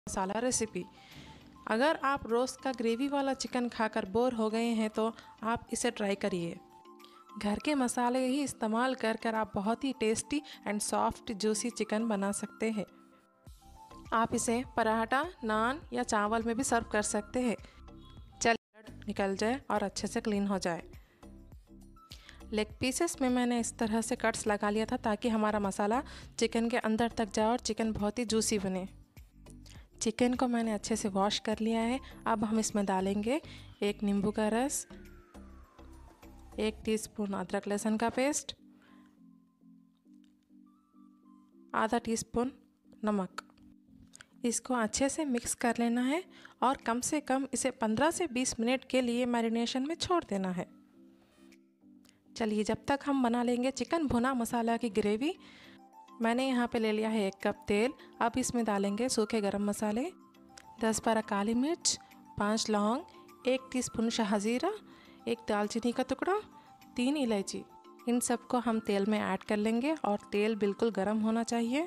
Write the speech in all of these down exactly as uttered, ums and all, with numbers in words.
मसाला recipe. अगर आप रोज़ का ग्रेवी वाला चिकन खाकर बोर हो गए हैं तो आप इसे ट्राई करिए। घर के मसाले ही इस्तेमाल कर कर आप बहुत ही tasty and soft juicy chicken बना सकते हैं। आप इसे पराठा, नान या चावल में भी सर्व कर सकते हैं। चलिए निकल जाए और अच्छे से क्लीन हो जाए। लेग पीसेस में मैंने इस तरह से कट्स लगा लिया था ताकि हमारा मसाला चिकन के अंदर तक जाए और चिकन बहुत ही जूसी बने। चिकन को मैंने अच्छे से वॉश कर लिया है। अब हम इसमें डालेंगे एक नींबू का रस, एक टीस्पून अदरक लहसुन का पेस्ट, आधा टीस्पून नमक। इसको अच्छे से मिक्स कर लेना है और कम से कम इसे पंद्रह से बीस मिनट के लिए मैरिनेशन में छोड़ देना है। चलिए जब तक हम बना लेंगे चिकन भुना मसाला की ग्रेवी। मैंने यहाँ पे ले लिया है एक कप तेल। अब इसमें डालेंगे सूखे गरम मसाले, दस बारह काली मिर्च, पाँच लौंग, एक टीस्पून शाहजीरा, एक दालचीनी का टुकड़ा, तीन इलायची। इन सबको हम तेल में ऐड कर लेंगे और तेल बिल्कुल गर्म होना चाहिए।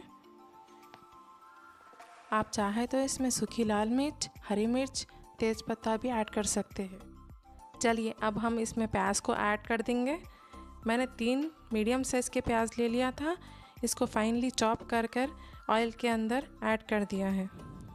आप चाहे तो इसमें सूखी लाल मिर्च, हरी मिर्च, तेज़पत्ता भी ऐड कर सकते हैं। चलिए अब हम इसमें प्याज को ऐड कर देंगे। मैंने तीन मीडियम साइज़ के प्याज ले लिया था। इसको फाइनली चॉप कर कर ऑयल के अंदर ऐड कर दिया है।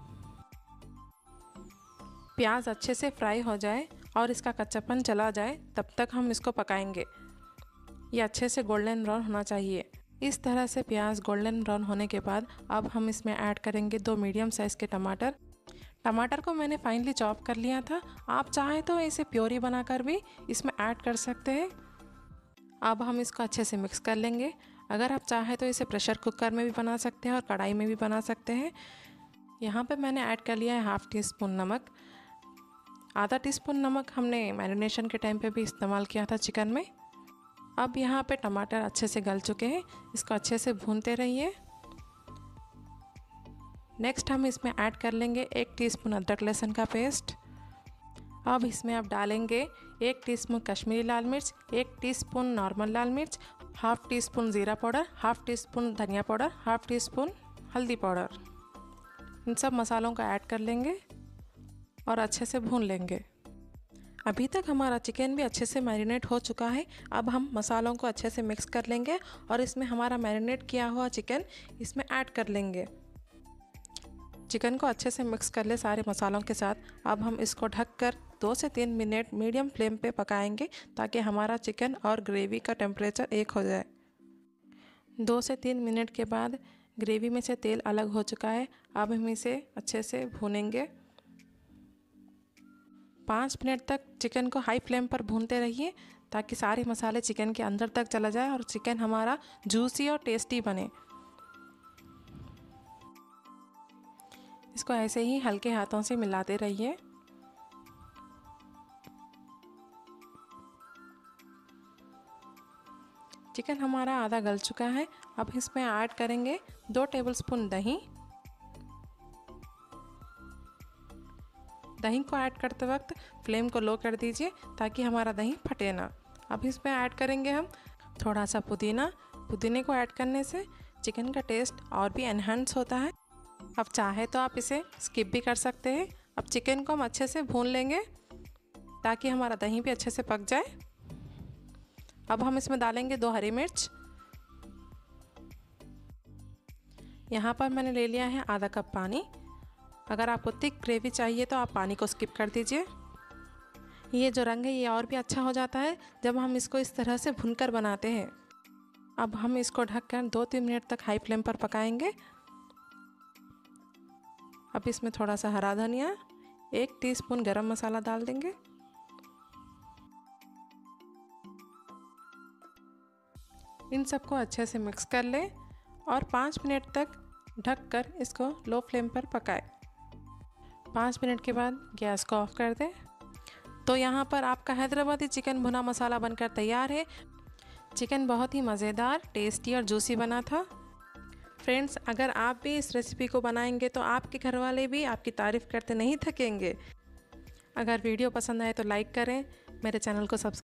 प्याज अच्छे से फ्राई हो जाए और इसका कच्चापन चला जाए तब तक हम इसको पकाएंगे। ये अच्छे से गोल्डन ब्राउन होना चाहिए। इस तरह से प्याज गोल्डन ब्राउन होने के बाद अब हम इसमें ऐड करेंगे दो मीडियम साइज़ के टमाटर। टमाटर को मैंने फाइनली चॉप कर लिया था। आप चाहें तो इसे प्योरी बनाकर भी इसमें ऐड कर सकते हैं। अब हम इसको अच्छे से मिक्स कर लेंगे। अगर आप चाहें तो इसे प्रेशर कुकर में भी बना सकते हैं और कढ़ाई में भी बना सकते हैं। यहाँ पे मैंने ऐड कर लिया है हाफ़ टी स्पून नमक। आधा टीस्पून नमक हमने मैरिनेशन के टाइम पे भी इस्तेमाल किया था चिकन में। अब यहाँ पे टमाटर अच्छे से गल चुके हैं। इसको अच्छे से भूनते रहिए। नेक्स्ट हम इसमें ऐड कर लेंगे एक टीस्पून अदरक लहसुन का पेस्ट। अब इसमें आप डालेंगे एक टीस्पून कश्मीरी लाल मिर्च, एक टीस्पून नॉर्मल लाल मिर्च, हाफ़ टी स्पून ज़ीरा पाउडर, हाफ़ टी स्पून धनिया पाउडर, हाफ़ टी स्पून हल्दी पाउडर। इन सब मसालों को ऐड कर लेंगे और अच्छे से भून लेंगे। अभी तक हमारा चिकन भी अच्छे से मैरिनेट हो चुका है। अब हम मसालों को अच्छे से मिक्स कर लेंगे और इसमें हमारा मैरिनेट किया हुआ चिकन इसमें ऐड कर लेंगे। चिकन को अच्छे से मिक्स कर ले सारे मसालों के साथ। अब हम इसको ढककर दो से तीन मिनट मीडियम फ्लेम पे पकाएंगे ताकि हमारा चिकन और ग्रेवी का टेम्परेचर एक हो जाए। दो से तीन मिनट के बाद ग्रेवी में से तेल अलग हो चुका है। अब हम इसे अच्छे से भूनेंगे। पाँच मिनट तक चिकन को हाई फ्लेम पर भूनते रहिए ताकि सारे मसाले चिकन के अंदर तक चला जाए और चिकन हमारा जूसी और टेस्टी बने। इसको ऐसे ही हल्के हाथों से मिलाते रहिए। चिकन हमारा आधा गल चुका है। अब इसमें ऐड करेंगे दो टेबलस्पून दही। दही को ऐड करते वक्त फ्लेम को लो कर दीजिए ताकि हमारा दही फटे ना। अब इसमें ऐड करेंगे हम थोड़ा सा पुदीना। पुदीने को ऐड करने से चिकन का टेस्ट और भी एनहांस होता है। अब चाहे तो आप इसे स्किप भी कर सकते हैं। अब चिकन को हम अच्छे से भून लेंगे ताकि हमारा दही भी अच्छे से पक जाए। अब हम इसमें डालेंगे दो हरी मिर्च। यहाँ पर मैंने ले लिया है आधा कप पानी। अगर आपको थिक ग्रेवी चाहिए तो आप पानी को स्किप कर दीजिए। ये जो रंग है ये और भी अच्छा हो जाता है जब हम इसको इस तरह से भूनकर बनाते हैं। अब हम इसको ढककर दो तीन मिनट तक हाई फ्लेम पर पकाएंगे। अब इसमें थोड़ा सा हरा धनिया, एक टीस्पून गरम मसाला डाल देंगे। इन सबको अच्छे से मिक्स कर लें और पाँच मिनट तक ढककर इसको लो फ्लेम पर पकाएं। पाँच मिनट के बाद गैस को ऑफ कर दें। तो यहाँ पर आपका हैदराबादी चिकन भुना मसाला बनकर तैयार है। चिकन बहुत ही मज़ेदार, टेस्टी और जूसी बना था। फ्रेंड्स, अगर आप भी इस रेसिपी को बनाएंगे तो आपके घर वाले भी आपकी तारीफ़ करते नहीं थकेंगे। अगर वीडियो पसंद आए तो लाइक करें, मेरे चैनल को सब्सक्राइब